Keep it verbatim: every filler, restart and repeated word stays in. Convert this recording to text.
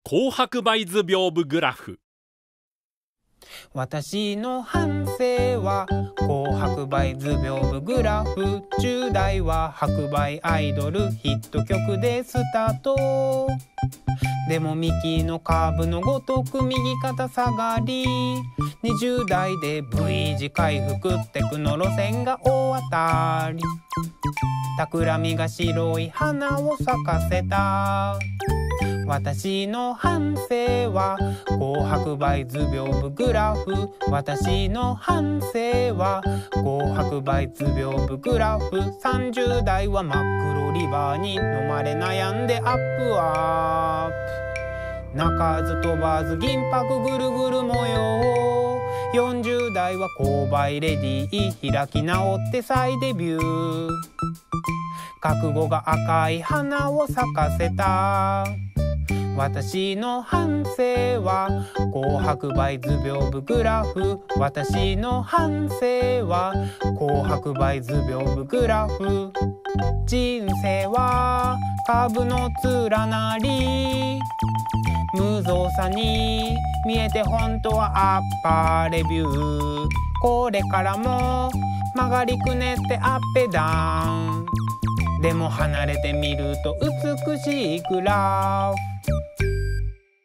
紅白梅図屏風グラフ。 私の反省は紅白梅図屏風グラフ。じゅう代は白梅アイドルヒット曲でスタート。でもミキのカーブのごとく右肩下がり。にじゅう代で V 字回復テクノ路線が大当たり。企みが白い花を咲かせた。私の反省は紅白梅図屏風グラフ。私の反省は紅白梅図屏風グラフ。さんじゅう代は真っ黒リバーに飲まれ悩んでアップアップ。鳴かず飛ばず銀箔ぐるぐる模様。よんじゅう代は購買レディー開き直って再デビュー。覚悟が赤い花を咲かせた。私の反省は紅白梅図屏風グラフ。私の反省は紅白梅図屏風グラフ。人生は株の連なり。無造作に見えて本当はアッパーレビュー。これからも曲がりくねってアッペダウン。でも離れてみると美しいグラフ。